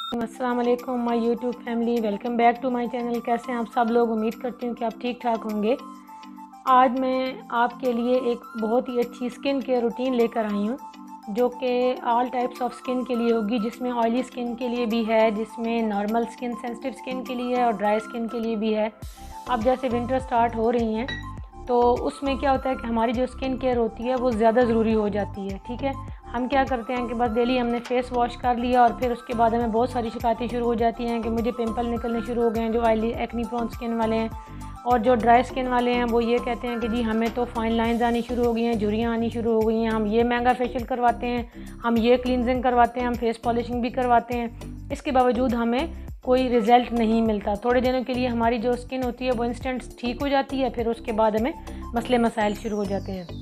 अस्सलाम वालेकुम my YouTube family, welcome back to my channel. कैसे हैं आप सब लोग? उम्मीद करती हूँ कि आप ठीक ठाक होंगे। आज मैं आपके लिए एक बहुत ही अच्छी स्किन केयर रूटीन लेकर आई हूँ जो कि ऑल टाइप्स ऑफ स्किन के लिए होगी, जिसमें ऑयली स्किन के लिए भी है, जिसमें नॉर्मल स्किन सेंसिटिव स्किन के लिए है और ड्राई स्किन के लिए भी है। अब जैसे विंटर स्टार्ट हो रही हैं तो उसमें क्या होता है कि हमारी जो स्किन केयर होती है वो ज़्यादा ज़रूरी हो जाती है। ठीक है, हम क्या करते हैं कि बस डेली हमने फेस वॉश कर लिया और फिर उसके बाद हमें बहुत सारी शिकायतें शुरू हो जाती हैं कि मुझे पिंपल निकलने शुरू हो गए हैं, जो ऑयली एक्नी प्रोन स्किन वाले हैं। और जो ड्राई स्किन वाले हैं वो ये कहते हैं कि जी हमें तो फाइन लाइंस आनी शुरू हो गई हैं, झुर्रियाँ आनी शुरू हो गई हैं, हम ये महंगा फेशियल करवाते हैं, हम ये क्लींजिंग करवाते हैं, हम फेस पॉलिशिंग भी करवाते हैं, इसके बावजूद हमें कोई रिज़ल्ट नहीं मिलता। थोड़े दिनों के लिए हमारी जो स्किन होती है वो इंस्टेंट ठीक हो जाती है, फिर उसके बाद हमें मसले मसाइल शुरू हो जाते हैं।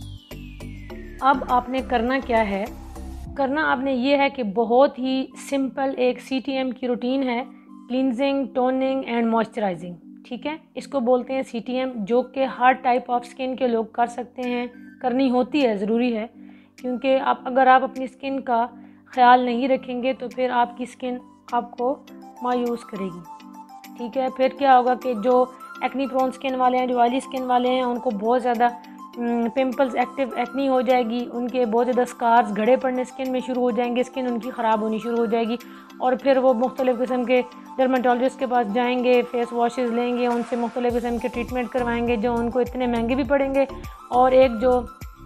अब आपने करना क्या है? करना आपने ये है कि बहुत ही सिंपल एक CTM की रूटीन है, क्लींजिंग, टोनिंग एंड मॉइस्चराइजिंग। ठीक है, इसको बोलते हैं CTM, जो कि हर टाइप ऑफ स्किन के लोग कर सकते हैं, करनी होती है, ज़रूरी है, क्योंकि अगर आप अपनी स्किन का ख्याल नहीं रखेंगे तो फिर आपकी स्किन आपको मायूस करेगी। ठीक है, फिर क्या होगा कि जो एक्नी प्रोन स्किन वाले हैं, जो ऑयली स्किन वाले हैं, उनको बहुत ज़्यादा पिंपल्स, एक्टिव एक्नी हो जाएगी, उनके बहुत ज़्यादा स्कार्स, घड़े पड़ने स्किन में शुरू हो जाएंगे, स्किन उनकी ख़राब होनी शुरू हो जाएगी और फिर वो मुख्तलिफ़ किस्म के डर्माटोलॉजिस्ट के पास जाएंगे, फेस वॉशेज़ लेंगे, उनसे मुख्तलिफ़ किस्म के ट्रीटमेंट करवाएंगे जो उनको इतने महंगे भी पड़ेंगे और एक जो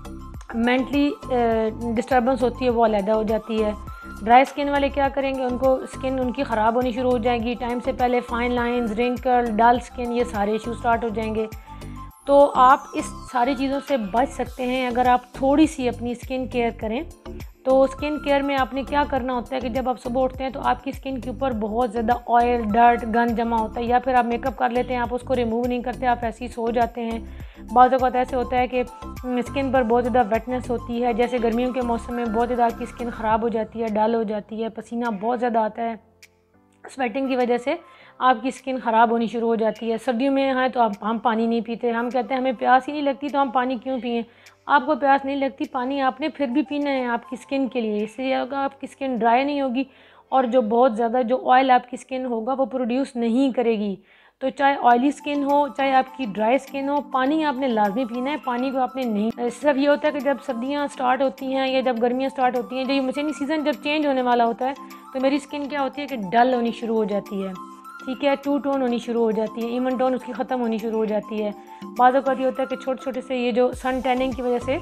मेंटली डिस्टर्बेंस होती है वो अलहदा हो जाती है। ड्राई स्किन वाले क्या करेंगे? उनको स्किन उनकी ख़राब होनी शुरू हो जाएगी, टाइम से पहले fine lines, wrinkle, dull skin, ये सारे इशू स्टार्ट हो जाएंगे। तो आप इस सारी चीज़ों से बच सकते हैं अगर आप थोड़ी सी अपनी स्किन केयर करें। तो स्किन केयर में आपने क्या करना होता है कि जब आप सुबह उठते हैं तो आपकी स्किन के ऊपर बहुत ज़्यादा ऑयल, डर्ट, गंद जमा होता है, या फिर आप मेकअप कर लेते हैं, आप उसको रिमूव नहीं करते, आप ऐसे ही सो जाते हैं। बाज़ औक़ात ऐसे होता है कि स्किन पर बहुत ज़्यादा वेटनेस होती है, जैसे गर्मियों के मौसम में बहुत ज़्यादा आपकी स्किन ख़राब हो जाती है, डल हो जाती है, पसीना बहुत ज़्यादा आता है, स्वेटिंग की वजह से आपकी स्किन ख़राब होनी शुरू हो जाती है। सर्दियों में है तो हम पानी नहीं पीते, हम कहते हैं हमें प्यास ही नहीं लगती तो हम पानी क्यों पिएं? आपको प्यास नहीं लगती, पानी आपने फिर भी पीना है आपकी स्किन के लिए, इससे होगा आपकी स्किन ड्राई नहीं होगी और जो बहुत ज़्यादा जो ऑयल आपकी स्किन होगा वो प्रोड्यूस नहीं करेगी। तो चाहे ऑयली स्किन हो, चाहे आपकी ड्राई स्किन हो, पानी आपने लाजमी पीना है, पानी को आपने नहीं। सिर्फ ये होता है कि जब सर्दियाँ स्टार्ट होती हैं या जब गर्मियाँ स्टार्ट होती हैं, जो ये मौसमी सीज़न जब चेंज होने वाला होता है तो मेरी स्किन क्या होती है कि डल होनी शुरू हो जाती है। ठीक है, टू टोन होनी शुरू हो जाती है, इवन टोन उसकी ख़त्म होनी शुरू हो जाती है। बाज़ औक़ात ये होता है कि छोटे छोटे से ये जो सन टैनिंग की वजह से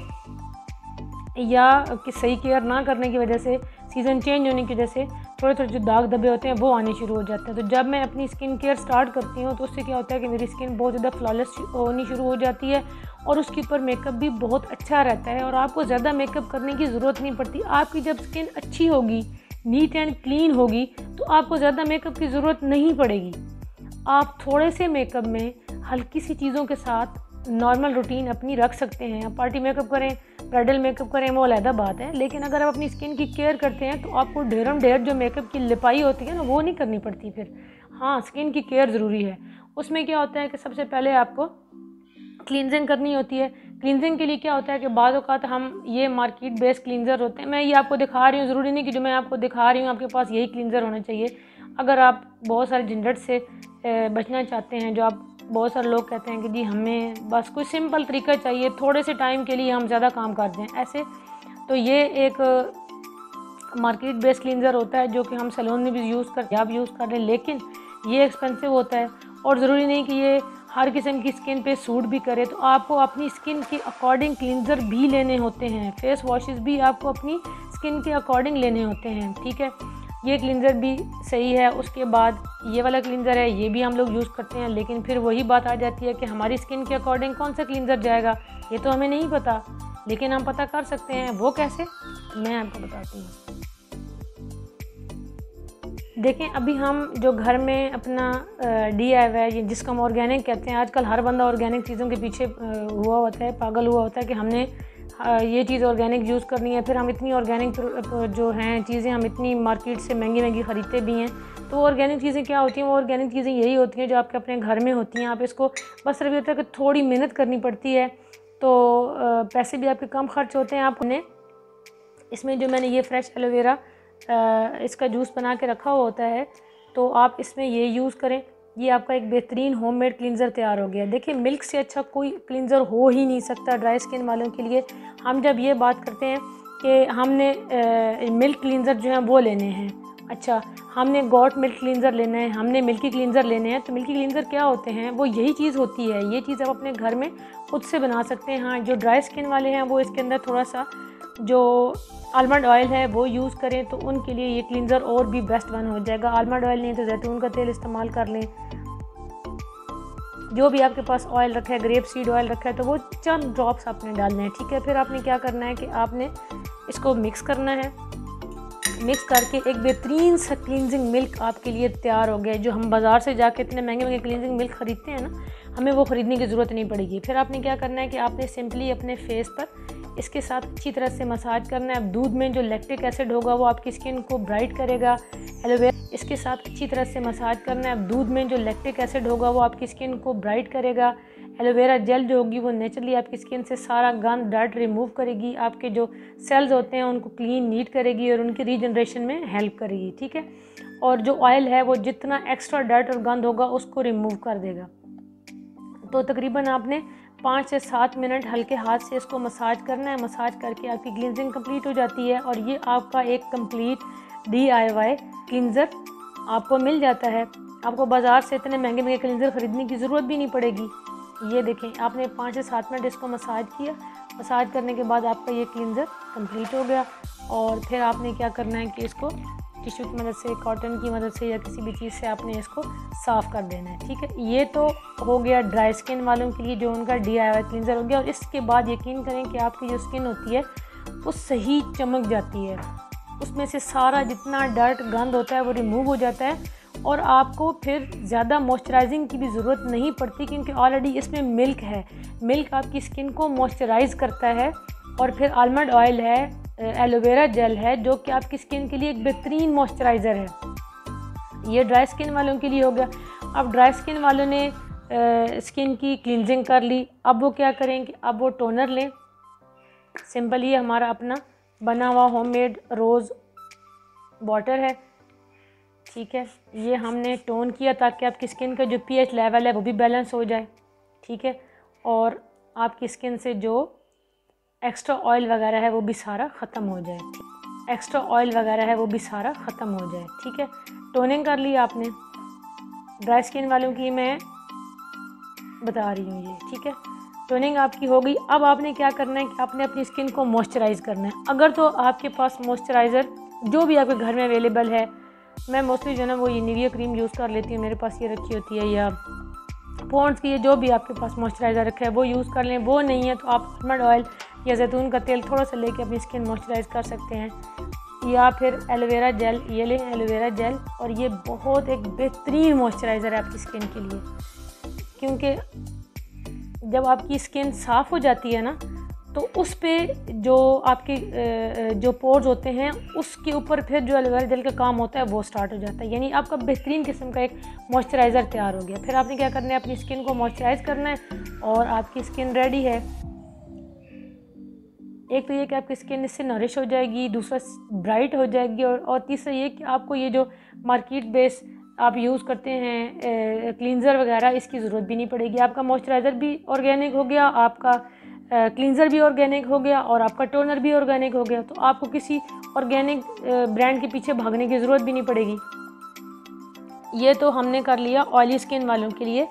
या कि सही केयर ना करने की वजह से, सीज़न चेंज होने की वजह से थोड़े थोड़े जो दाग धब्बे होते हैं वो आने शुरू हो जाते हैं। तो जब मैं अपनी स्किन केयर स्टार्ट करती हूँ तो उससे क्या होता है कि मेरी स्किन बहुत ज़्यादा फ्लॉलेस होनी शुरू हो जाती है और उसके ऊपर मेकअप भी बहुत अच्छा रहता है और आपको ज़्यादा मेकअप करने की ज़रूरत नहीं पड़ती। आपकी जब स्किन अच्छी होगी, नीट एंड क्लीन होगी, तो आपको ज़्यादा मेकअप की ज़रूरत नहीं पड़ेगी। आप थोड़े से मेकअप में हल्की सी चीज़ों के साथ नॉर्मल रूटीन अपनी रख सकते हैं। आप पार्टी मेकअप करें, ब्राइडल मेकअप करें, वो अलग बात है, लेकिन अगर आप अपनी स्किन की केयर करते हैं तो आपको ढेरम ढेर जो मेकअप की लिपाई होती है ना वो नहीं करनी पड़ती फिर। हाँ, स्किन की केयर ज़रूरी है। उसमें क्या होता है कि सबसे पहले आपको क्लींजिंग करनी होती है। क्लींजिंग के लिए क्या होता है कि बाज़ औक़ात हम ये मार्केट बेस्ड क्लींजर होते हैं, मैं ये आपको दिखा रही हूँ, ज़रूरी नहीं कि जो मैं आपको दिखा रही हूँ आपके पास यही क्लींजर होना चाहिए। अगर आप बहुत सारे झंझट से बचना चाहते हैं, जो आप बहुत सारे लोग कहते हैं कि जी हमें बस कोई सिंपल तरीका चाहिए, थोड़े से टाइम के लिए हम ज़्यादा काम कर दें ऐसे, तो ये एक मार्केट बेस्ड क्लींजर होता है जो कि हम सैलून में भी यूज़ करते हैं, आप यूज़ कर रहे हैं, लेकिन ये एक्सपेंसिव होता है और ज़रूरी नहीं कि ये हर किस्म की स्किन पे सूट भी करे। तो आपको अपनी स्किन के अकॉर्डिंग क्लींजर भी लेने होते हैं, फेस वॉशेस भी आपको अपनी स्किन के अकॉर्डिंग लेने होते हैं। ठीक है, ये क्लींजर भी सही है। उसके बाद ये वाला क्लींजर है, ये भी हम लोग यूज़ करते हैं, लेकिन फिर वही बात आ जाती है कि हमारी स्किन के अकॉर्डिंग कौन सा क्लींजर जाएगा ये तो हमें नहीं पता, लेकिन हम पता कर सकते हैं। वो कैसे, मैं आपको बताती हूँ। देखें, अभी हम जो घर में अपना DIY, जिसको हम ऑर्गेनिक कहते हैं, आजकल हर बंदा ऑर्गेनिक चीज़ों के पीछे हुआ होता है, पागल हुआ होता है कि हमने ये चीज़ ऑर्गेनिक यूज़ करनी है। फिर हम इतनी ऑर्गेनिक जो हैं चीज़ें हम इतनी मार्केट से महंगी महंगी ख़रीदते भी हैं। तो वो ऑर्गेनिक चीज़ें क्या होती हैं? वो ऑर्गेनिक चीज़ें यही होती हैं जो आपके अपने घर में होती हैं। आप इसको बस सिर्फ ये होता है कि थोड़ी मेहनत करनी पड़ती है, तो पैसे भी आपके कम खर्च होते हैं। आपने इसमें जो मैंने ये फ्रेश एलोवेरा इसका जूस बना के रखा हुआ होता है, तो आप इसमें ये यूज़ करें। ये आपका एक बेहतरीन होममेड क्लींज़र तैयार हो गया। देखिए मिल्क से अच्छा कोई क्लींज़र हो ही नहीं सकता ड्राई स्किन वालों के लिए। हम जब ये बात करते हैं कि हमने मिल्क क्लींज़र जो है वो लेने हैं, अच्छा हमने गॉट मिल्क क्लींज़र लेना है, हमने मिल्की क्लींज़र लेने हैं, तो मिल्की क्लींज़र क्या होते हैं, वो यही चीज़ होती है। ये चीज़ आप अपने घर में खुद से बना सकते हैं। हाँ, जो ड्राई स्किन वाले हैं वो इसके अंदर थोड़ा सा जो आलमंड ऑयल है वो यूज़ करें, तो उनके लिए ये क्लींज़र और भी बेस्ट वन हो जाएगा। आलमंड ऑयल नहीं तो जैतून का तेल इस्तेमाल कर लें। जो भी आपके पास ऑयल रखा है, ग्रेप सीड ऑयल रखा है, तो वो चंद ड्रॉप्स आपने डालने हैं, ठीक है। फिर आपने क्या करना है कि आपने इसको मिक्स करना है। मिक्स करके एक बेहतरीन सा क्लींजिंग मिल्क आपके लिए तैयार हो गया। जो हम बाज़ार से जाके इतने महंगे महंगे क्लींजिंग मिल्क ख़रीदते हैं ना, हमें वो ख़रीदने की ज़रूरत नहीं पड़ेगी। फिर आपने क्या करना है कि आपने सिंपली अपने फेस पर इसके साथ अच्छी तरह से मसाज करना है। अब दूध में जो लैक्टिक एसिड होगा वो आपकी स्किन को ब्राइट करेगा। एलोवेरा इसके साथ अच्छी तरह से मसाज करना है। अब दूध में जो लैक्टिक एसिड होगा वो आपकी स्किन को ब्राइट करेगा। एलोवेरा जेल जो होगी वो नेचुरली आपकी स्किन से सारा गंद डर्ट रिमूव करेगी, आपके जो सेल्स होते हैं उनको क्लीन नीट करेगी और उनकी रीजनरेशन में हेल्प करेगी, ठीक है। और जो ऑयल है वो जितना एक्स्ट्रा डर्ट और गंद होगा उसको रिमूव कर देगा। तो तकरीबन आपने 5 से 7 मिनट हल्के हाथ से इसको मसाज करना है। मसाज करके आपकी क्लींजिंग कंप्लीट हो जाती है और ये आपका एक कंप्लीट DIY क्लींज़र आपको मिल जाता है। आपको बाज़ार से इतने महंगे महंगे क्लींज़र ख़रीदने की ज़रूरत भी नहीं पड़ेगी। ये देखें, आपने 5 से 7 मिनट इसको मसाज किया। मसाज करने के बाद आपका ये क्लींज़र कंप्लीट हो गया। और फिर आपने क्या करना है कि इसको टिश्यू की मदद से, कॉटन की मदद से या किसी भी चीज़ से आपने इसको साफ़ कर देना है, ठीक है। ये तो हो गया ड्राई स्किन वालों के लिए जो उनका DIY क्लींज़र हो गया। और इसके बाद यकीन करें कि आपकी जो स्किन होती है वो सही चमक जाती है, उसमें से सारा जितना डर्ट गंद होता है वो रिमूव हो जाता है और आपको फिर ज़्यादा मॉइस्चराइजिंग की भी ज़रूरत नहीं पड़ती, क्योंकि ऑलरेडी इसमें मिल्क है। मिल्क आपकी स्किन को मॉइस्चराइज़ करता है। और फिर आलमंड ऑयल है, एलोवेरा जेल है, जो कि आपकी स्किन के लिए एक बेहतरीन मॉइस्चराइज़र है। ये ड्राई स्किन वालों के लिए हो गया। अब ड्राई स्किन वालों ने स्किन की क्लींजिंग कर ली, अब वो क्या करेंगे, अब वो टोनर लें। सिंपल ये हमारा अपना बना हुआ होममेड रोज़ वाटर है, ठीक है। ये हमने टोन किया ताकि आपकी स्किन का जो pH लेवल है वो भी बैलेंस हो जाए, ठीक है। और आपकी स्किन से जो एक्स्ट्रा ऑयल वगैरह है वो भी सारा ख़त्म हो जाए, एक्स्ट्रा ऑयल वगैरह है वो भी सारा ख़त्म हो जाए, ठीक है। टोनिंग कर ली आपने। ड्राई स्किन वालों की मैं बता रही हूँ ये, ठीक है। टोनिंग आपकी हो गई। अब आपने क्या करना है कि आपने अपनी स्किन को मॉइस्चराइज़ करना है। अगर तो आपके पास मॉइस्चराइज़र जो भी आपके घर में अवेलेबल है, मैं मोस्टली जो है ना वो ये निविया क्रीम यूज़ कर लेती हूँ, मेरे पास ये रखी होती है, या पॉन्ड्स की, जो भी आपके पास मॉइस्चराइज़र रखा है वो यूज़ कर लें। वो नहीं है तो आप आलमंड ऑयल या जैतून का तेल थोड़ा सा लेके अपनी स्किन मॉइस्चराइज़ कर सकते हैं। या फिर एलोवेरा जेल, ये लें एलोवेरा जेल, और ये बहुत एक बेहतरीन मॉइस्चराइज़र है आपकी स्किन के लिए, क्योंकि जब आपकी स्किन साफ़ हो जाती है ना तो उस पे जो आपके जो पोर्स होते हैं उसके ऊपर फिर जो एलोवेरा जेल का काम होता है वो स्टार्ट हो जाता है। यानी आपका बेहतरीन किस्म का एक मॉइस्चराइज़र तैयार हो गया। फिर आपने क्या करना है, अपनी स्किन को मॉइस्चराइज़ करना है और आपकी स्किन रेडी है। एक तो ये कि आपकी स्किन इससे नरिश हो जाएगी, दूसरा ब्राइट हो जाएगी, और तीसरा ये कि आपको ये जो मार्केट बेस आप यूज़ करते हैं क्लींज़र वगैरह, इसकी ज़रूरत भी नहीं पड़ेगी। आपका मॉइस्चराइज़र भी ऑर्गेनिक हो गया, आपका क्लींज़र भी ऑर्गेनिक हो गया और आपका टोनर भी ऑर्गेनिक हो गया। तो आपको किसी ऑर्गेनिक ब्रांड के पीछे भागने की ज़रूरत भी नहीं पड़ेगी। ये तो हमने कर लिया ऑयली स्किन वालों के लिए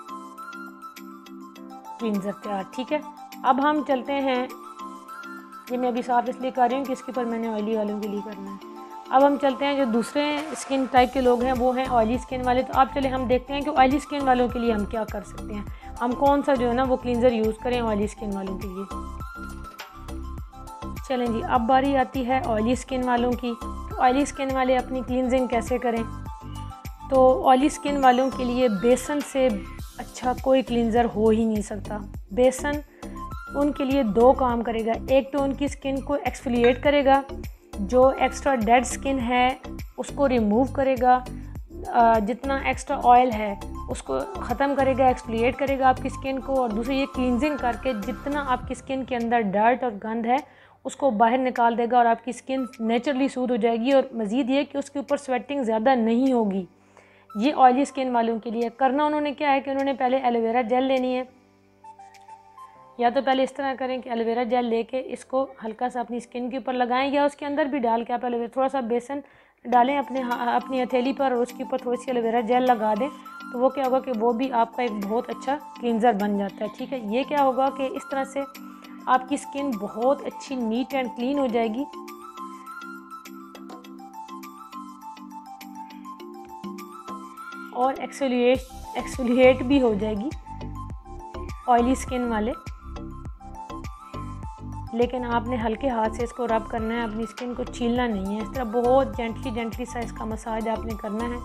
क्लींज़र तैयार, ठीक है। अब हम चलते हैं, ये मैं अभी साफ इसलिए कर रही हूँ कि इसके ऊपर मैंने ऑयली वालों के लिए करना है। अब हम चलते हैं, जो दूसरे स्किन टाइप के लोग हैं वो हैं ऑयली स्किन वाले। तो आप चले हम देखते हैं कि ऑयली स्किन वालों के लिए हम क्या कर सकते हैं, हम कौन सा जो है ना वो क्लींज़र यूज़ करें ऑयली स्किन वालों के लिए। चलें जी, अब बारी आती है ऑयली स्किन वालों की। तो ऑयली स्किन वाले अपनी क्लींजिंग कैसे करें। तो ऑयली स्किन वालों के लिए बेसन से अच्छा कोई क्लींज़र हो ही नहीं सकता। बेसन उनके लिए 2 काम करेगा। एक तो उनकी स्किन को एक्सफोलिएट करेगा, जो एक्स्ट्रा डेड स्किन है उसको रिमूव करेगा, जितना एक्स्ट्रा ऑयल है उसको ख़त्म करेगा, एक्सफोलिएट करेगा आपकी स्किन को। और दूसरी ये क्लींजिंग करके जितना आपकी स्किन के अंदर डर्ट और गंद है उसको बाहर निकाल देगा और आपकी स्किन नेचुरली सूद हो जाएगी। और मज़ीद ये कि उसके ऊपर स्वेटिंग ज़्यादा नहीं होगी। ये ऑयली स्किन वालों के लिए करना उन्होंने क्या है कि उन्होंने पहले एलोवेरा जेल लेनी है। या तो पहले इस तरह करें कि एलोवेरा जेल लेके इसको हल्का सा अपनी स्किन के ऊपर लगाएं, या उसके अंदर भी डाल के आप एलोवेरा थोड़ा सा बेसन डालें अपनी हथेली पर और उसके ऊपर थोड़ी सी एलोवेरा जेल लगा दें। तो वो क्या होगा कि वो भी आपका एक बहुत अच्छा क्लींजर बन जाता है। ठीक है, ये क्या होगा कि इस तरह से आपकी स्किन बहुत अच्छी नीट एंड क्लीन हो जाएगी। और एक्सफोलिएट भी हो जाएगी ऑयली स्किन वाले। लेकिन आपने हल्के हाथ से इसको रब करना है, अपनी स्किन को छीलना नहीं है। इस तरह बहुत जेंटली सा इसका मसाज आपने करना है।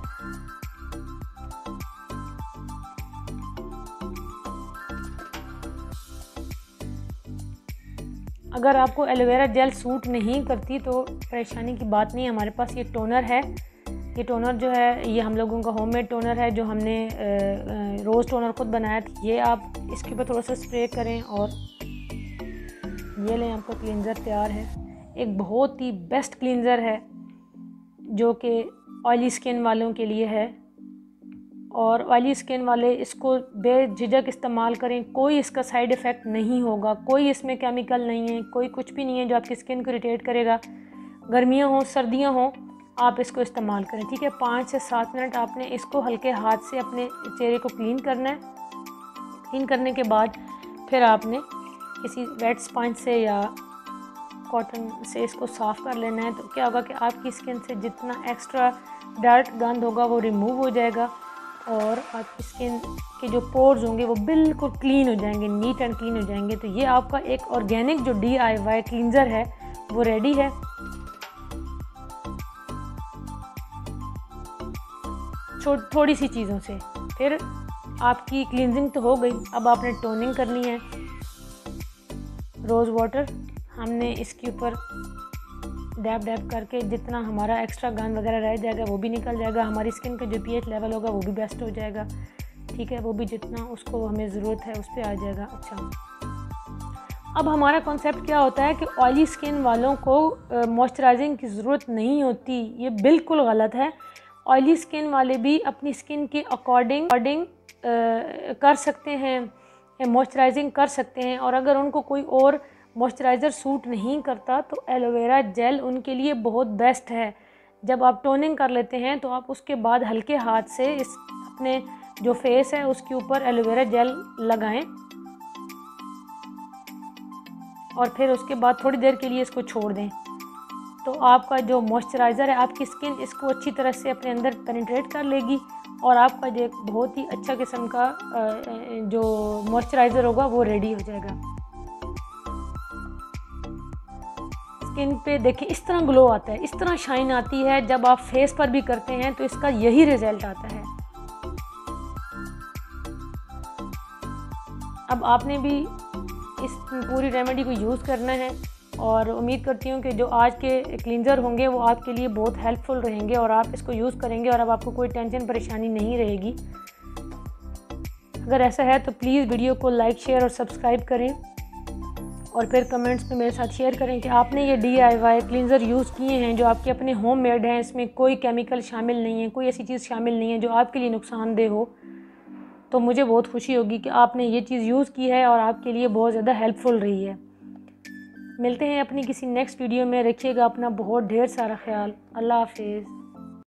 अगर आपको एलोवेरा जेल सूट नहीं करती तो परेशानी की बात नहीं, हमारे पास ये टोनर है। ये टोनर जो है ये हम लोगों का होममेड टोनर है जो हमने रोज़ टोनर खुद बनाया था। ये आप इसके ऊपर थोड़ा सा स्प्रे करें और ये लें, आपका क्लींजर तैयार है। एक बहुत ही बेस्ट क्लींजर है जो कि ऑयली स्किन वालों के लिए है। और ऑयली स्किन वाले इसको बेझिझक इस्तेमाल करें, कोई इसका साइड इफ़ेक्ट नहीं होगा, कोई इसमें केमिकल नहीं है, कोई कुछ भी नहीं है जो आपकी स्किन को इरिटेट करेगा। गर्मियाँ हों सर्दियाँ हों आप इसको इस्तेमाल करें। ठीक है, 5 से 7 मिनट आपने इसको हल्के हाथ से अपने चेहरे को क्लीन करना है। क्लीन करने के बाद फिर आपने किसी वेट स्पंज से या कॉटन से इसको साफ़ कर लेना है। तो क्या होगा कि आपकी स्किन से जितना एक्स्ट्रा डर्ट गंद होगा वो रिमूव हो जाएगा और आपकी स्किन के जो पोर्स होंगे वो बिल्कुल क्लीन हो जाएंगे, नीट एंड क्लीन हो जाएंगे। तो ये आपका एक ऑर्गेनिक जो DIY क्लींजर है वो रेडी है। थोड़ी सी चीज़ों से फिर आपकी क्लींजिंग तो हो गई। अब आपने टोनिंग करनी है। रोज़ वाटर हमने इसके ऊपर डैब करके जितना हमारा एक्स्ट्रा गंद वगैरह रह जाएगा वो भी निकल जाएगा। हमारी स्किन का जो pH लेवल होगा वो भी बेस्ट हो जाएगा। ठीक है, वो भी जितना उसको हमें ज़रूरत है उस पर आ जाएगा। अच्छा, अब हमारा कॉन्सेप्ट क्या होता है कि ऑयली स्किन वालों को मॉइस्चराइजिंग की ज़रूरत नहीं होती। ये बिल्कुल गलत है। ऑयली स्किन वाले भी अपनी स्किन के अकॉर्डिंग कर सकते हैं, मॉइस्चराइजिंग कर सकते हैं। और अगर उनको कोई और मॉइस्चराइज़र सूट नहीं करता तो एलोवेरा जेल उनके लिए बहुत बेस्ट है। जब आप टोनिंग कर लेते हैं तो आप उसके बाद हल्के हाथ से इस अपने जो फेस है उसके ऊपर एलोवेरा जेल लगाएं और फिर उसके बाद थोड़ी देर के लिए इसको छोड़ दें। तो आपका जो मॉइस्चराइज़र है आपकी स्किन इसको अच्छी तरह से अपने अंदर पेनिट्रेट कर लेगी और आपका जो एक बहुत ही अच्छा किस्म का जो मॉइस्चराइज़र होगा वो रेडी हो जाएगा। स्किन पे देखिए इस तरह ग्लो आता है, इस तरह शाइन आती है। जब आप फेस पर भी करते हैं तो इसका यही रिजल्ट आता है। अब आपने भी इस पूरी रेमेडी को यूज़ करना है और उम्मीद करती हूँ कि जो आज के क्लींजर होंगे वो आपके लिए बहुत हेल्पफुल रहेंगे और आप इसको यूज़ करेंगे और अब आपको कोई टेंशन परेशानी नहीं रहेगी। अगर ऐसा है तो प्लीज़ वीडियो को लाइक शेयर और सब्सक्राइब करें और फिर कमेंट्स में मेरे साथ शेयर करें कि आपने ये DIY क्लींजर यूज़ किए हैं जो आपके अपने होम मेड हैं, इसमें कोई केमिकल शामिल नहीं है, कोई ऐसी चीज़ शामिल नहीं है जो आपके लिए नुकसानदेह हो। तो मुझे बहुत खुशी होगी कि आपने ये चीज़ यूज़ की है और आपके लिए बहुत ज़्यादा हेल्पफुल रही है। मिलते हैं अपनी किसी नेक्स्ट वीडियो में। रखिएगा अपना बहुत ढेर सारा ख्याल। अल्लाह हाफिज़।